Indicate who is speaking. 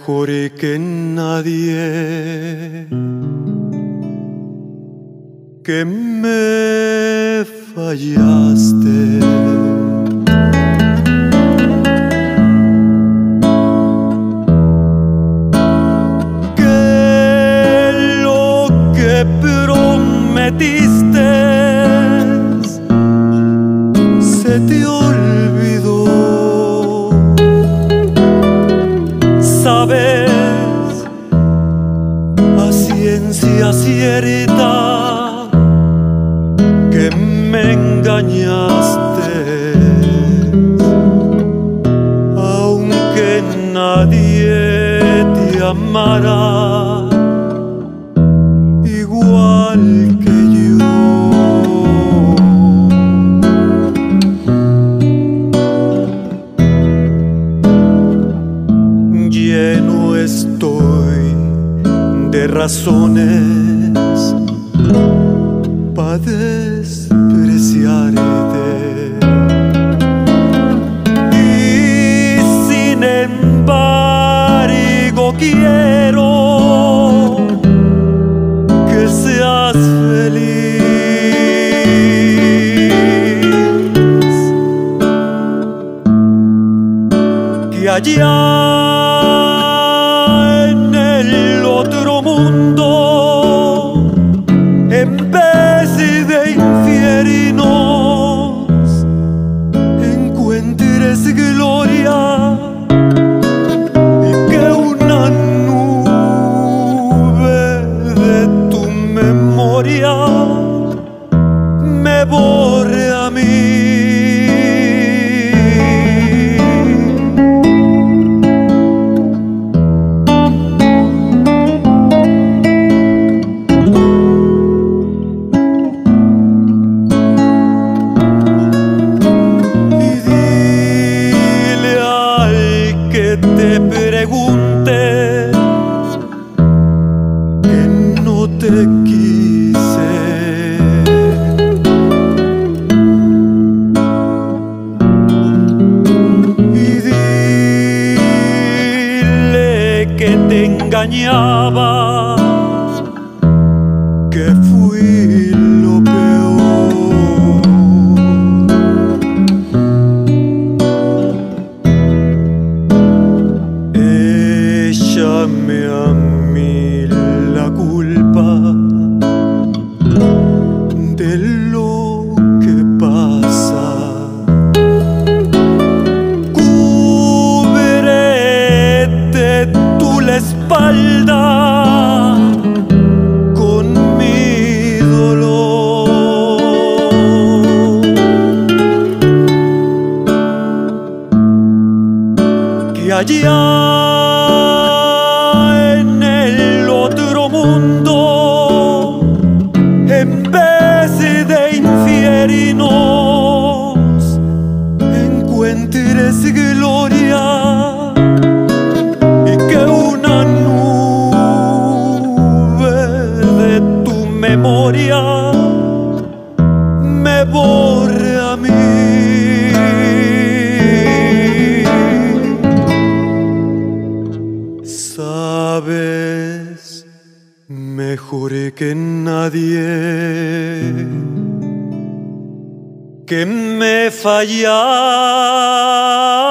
Speaker 1: mejor que nadie, que me fallaste. Que lo que prometiste se te olvidó. Sabes a ciencia cierta que me engañaste, aunque nadie te amara igual que yo. Lleno estoy de razones para despreciarte, y sin embargo quiero que seas feliz, que allá en el otro mundo, en vez de infiernos, encuentres gloria, y que una nube de tu memoria me borre a mí. Te pregunte que no te quise, y dile que te engañaba, que fui lo peor. Échame a mí la culpa de lo que pasa. Cúbrete tú la espalda con mi dolor, que allá en el otro mundo, en vez de infiernos, encuentres gloria, y que una nube de tu memoria me borre a mí. Sabes mejor que nadie que me fallaste.